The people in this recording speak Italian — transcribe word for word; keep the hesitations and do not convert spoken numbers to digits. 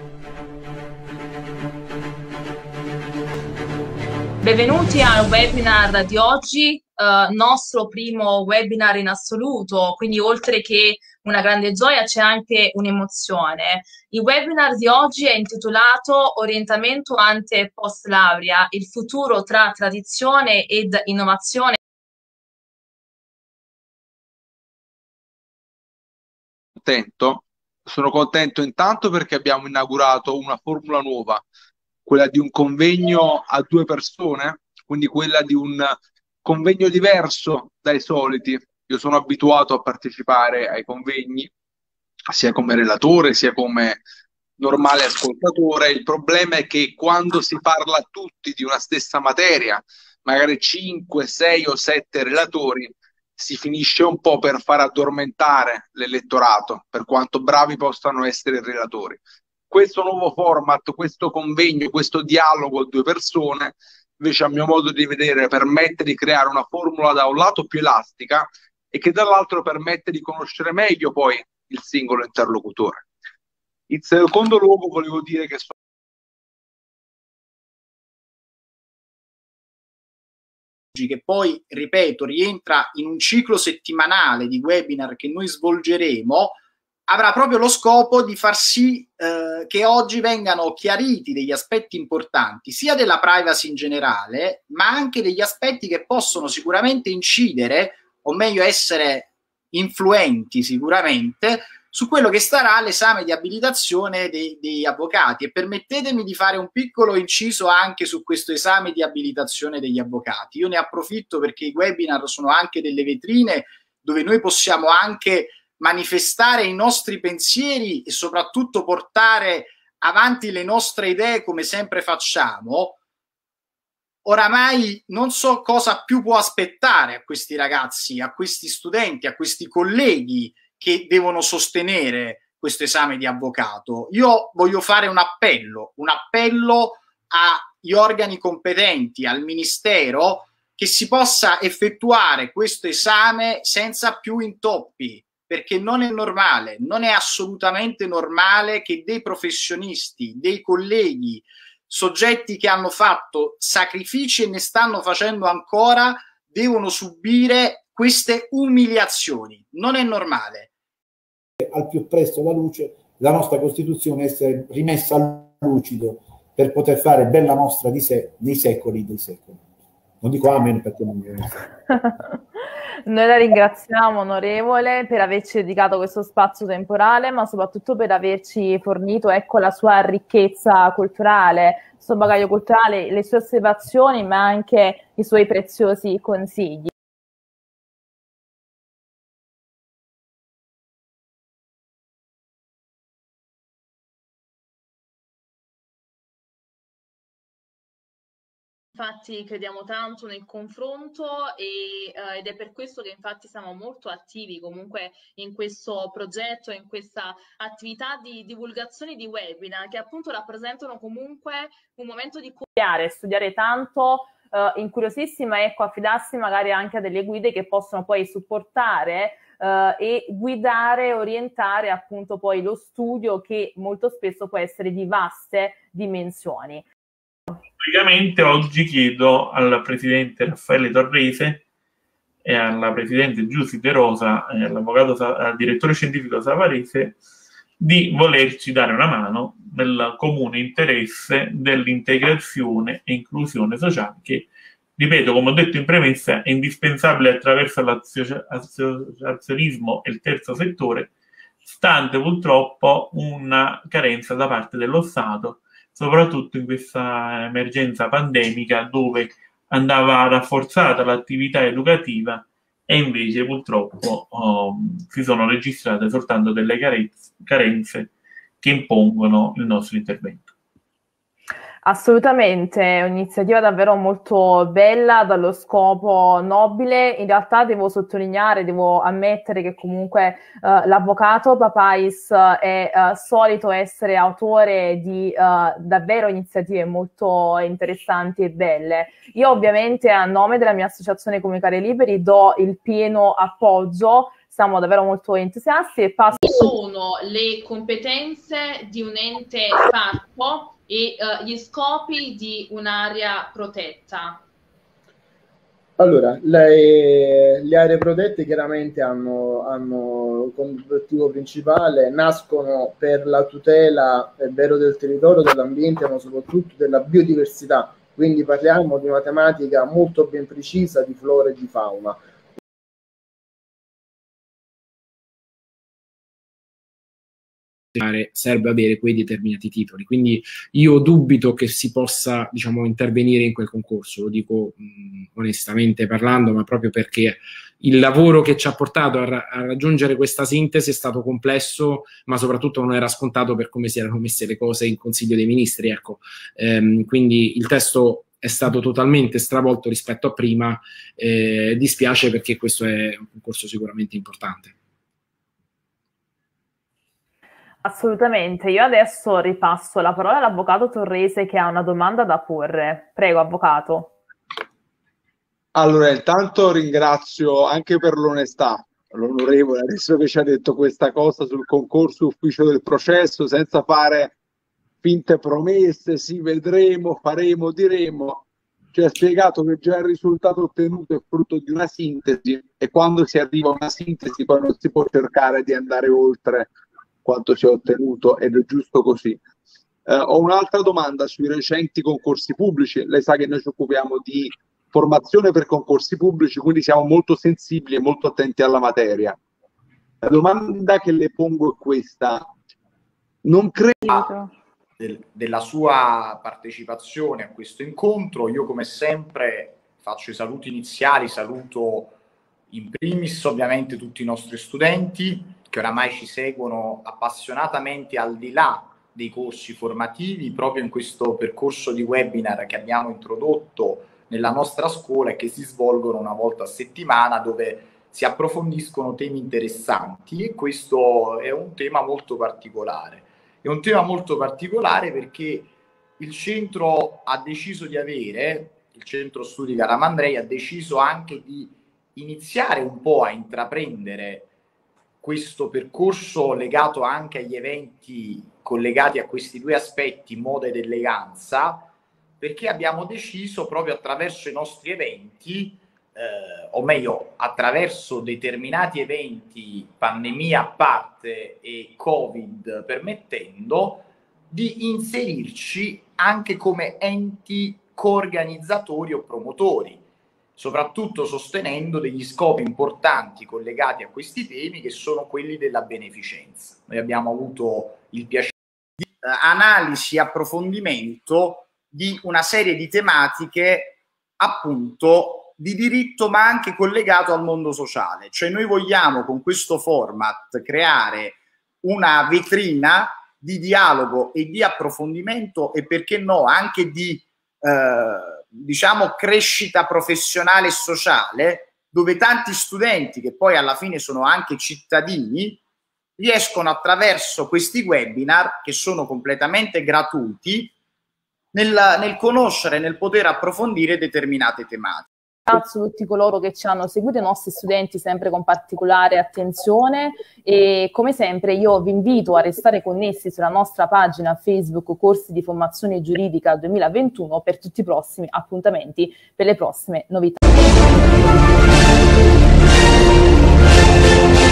Benvenuti al webinar di oggi, eh, nostro primo webinar in assoluto, quindi oltre che una grande gioia c'è anche un'emozione. Il webinar di oggi è intitolato Orientamento ante e post laurea, il futuro tra tradizione ed innovazione. Contento. Sono contento intanto perché abbiamo inaugurato una formula nuova, quella di un convegno a due persone, quindi quella di un convegno diverso dai soliti. Io sono abituato a partecipare ai convegni, sia come relatore, sia come normale ascoltatore. Il problema è che quando si parla tutti di una stessa materia, magari cinque, sei o sette relatori, si finisce un po' per far addormentare l'elettorato, per quanto bravi possano essere i relatori. Questo nuovo format, questo convegno, questo dialogo a due persone, invece a mio modo di vedere, permette di creare una formula da un lato più elastica e che dall'altro permette di conoscere meglio poi il singolo interlocutore. In secondo luogo volevo dire che sono che poi, ripeto, rientra in un ciclo settimanale di webinar che noi svolgeremo, avrà proprio lo scopo di far sì eh, che oggi vengano chiariti degli aspetti importanti, sia della privacy in generale, ma anche degli aspetti che possono sicuramente incidere, o meglio essere influenti sicuramente, su quello che sarà l'esame di abilitazione dei, degli avvocati. E permettetemi di fare un piccolo inciso anche su questo esame di abilitazione degli avvocati. Io ne approfitto perché i webinar sono anche delle vetrine dove noi possiamo anche manifestare i nostri pensieri e soprattutto portare avanti le nostre idee come sempre facciamo. Oramai non so cosa più può aspettare a questi ragazzi, a questi studenti, a questi colleghi che devono sostenere questo esame di avvocato. Io voglio fare un appello, un appello agli organi competenti, al Ministero, che si possa effettuare questo esame senza più intoppi, perché non è normale, non è assolutamente normale che dei professionisti, dei colleghi, soggetti che hanno fatto sacrifici e ne stanno facendo ancora, devono subire queste umiliazioni. Non è normale. Al più presto la luce, la nostra Costituzione essere rimessa al lucido per poter fare bella mostra di sé nei secoli dei secoli. Non dico amen perché non mi viene. Noi la ringraziamo, onorevole, per averci dedicato questo spazio temporale, ma soprattutto per averci fornito, ecco, la sua ricchezza culturale, il suo bagaglio culturale, le sue osservazioni, ma anche i suoi preziosi consigli. Infatti crediamo tanto nel confronto e, eh, ed è per questo che infatti siamo molto attivi comunque in questo progetto, in questa attività di divulgazione di webinar che appunto rappresentano comunque un momento di studiare, studiare tanto, eh, incuriosirsi, ma ecco, affidarsi magari anche a delle guide che possono poi supportare eh, e guidare, orientare appunto poi lo studio che molto spesso può essere di vaste dimensioni. Praticamente oggi chiedo al presidente Raffaele Torrese e alla presidente Giusy De Rosa e all'avvocato, al direttore scientifico Savarese di volerci dare una mano nel comune interesse dell'integrazione e inclusione sociale che, ripeto, come ho detto in premessa, è indispensabile attraverso l'associazionismo e il terzo settore, stante purtroppo una carenza da parte dello Stato, soprattutto in questa emergenza pandemica dove andava rafforzata l'attività educativa e invece purtroppo um, si sono registrate soltanto delle carenze, carenze che impongono il nostro intervento. Assolutamente, è un'iniziativa davvero molto bella, dallo scopo nobile. In realtà devo sottolineare, devo ammettere che comunque uh, l'avvocato Papais uh, è uh, solito essere autore di uh, davvero iniziative molto interessanti e belle. Io ovviamente a nome della mia associazione Comunicare Liberi do il pieno appoggio siamo davvero molto entusiasti e passo... Sono le competenze di un ente parco e uh, gli scopi di un'area protetta? Allora, le, le aree protette chiaramente hanno, hanno come obiettivo principale, nascono per la tutela, è vero, del territorio, dell'ambiente, ma soprattutto della biodiversità. Quindi parliamo di una tematica molto ben precisa di flora e di fauna. Serve avere quei determinati titoli, quindi io dubito che si possa, diciamo, intervenire in quel concorso, lo dico mh, onestamente parlando, ma proprio perché il lavoro che ci ha portato a, ra a raggiungere questa sintesi è stato complesso, ma soprattutto non era scontato per come si erano messe le cose in Consiglio dei Ministri, ecco. Ehm, quindi il testo è stato totalmente stravolto rispetto a prima, eh, dispiace perché questo è un concorso sicuramente importante. Assolutamente, io adesso ripasso la parola all'avvocato Torrese che ha una domanda da porre. Prego, avvocato. Allora, intanto ringrazio anche per l'onestà l'onorevole adesso che ci ha detto questa cosa sul concorso ufficio del processo, senza fare finte promesse, sì, vedremo, faremo, diremo. Ci ha spiegato che già il risultato ottenuto è frutto di una sintesi e quando si arriva a una sintesi poi non si può cercare di andare oltre quanto si è ottenuto ed è giusto così. Eh, ho un'altra domanda sui recenti concorsi pubblici. Lei sa che noi ci occupiamo di formazione per concorsi pubblici, quindi siamo molto sensibili e molto attenti alla materia. La domanda che le pongo è questa. Non credo... Del, della sua partecipazione a questo incontro, io come sempre faccio i saluti iniziali, saluto in primis ovviamente tutti i nostri studenti che oramai ci seguono appassionatamente al di là dei corsi formativi, proprio in questo percorso di webinar che abbiamo introdotto nella nostra scuola e che si svolgono una volta a settimana, dove si approfondiscono temi interessanti, e questo è un tema molto particolare. È un tema molto particolare perché il centro ha deciso di avere, il centro studi Calamandrei ha deciso anche di iniziare un po' a intraprendere questo percorso legato anche agli eventi collegati a questi due aspetti, moda ed eleganza, perché abbiamo deciso proprio attraverso i nostri eventi, eh, o meglio attraverso determinati eventi, pandemia a parte e Covid permettendo, di inserirci anche come enti coorganizzatori o promotori, soprattutto sostenendo degli scopi importanti collegati a questi temi che sono quelli della beneficenza. Noi abbiamo avuto il piacere di eh, analisi e approfondimento di una serie di tematiche appunto di diritto ma anche collegato al mondo sociale, cioè noi vogliamo con questo format creare una vetrina di dialogo e di approfondimento e perché no anche di eh, diciamo crescita professionale e sociale, dove tanti studenti che poi alla fine sono anche cittadini riescono attraverso questi webinar che sono completamente gratuiti nel, nel conoscere, nel poter approfondire determinate tematiche. Grazie a tutti coloro che ci hanno seguito, i nostri studenti sempre con particolare attenzione, e come sempre io vi invito a restare connessi sulla nostra pagina Facebook Corsi di Formazione Giuridica duemilaventuno per tutti i prossimi appuntamenti, per le prossime novità.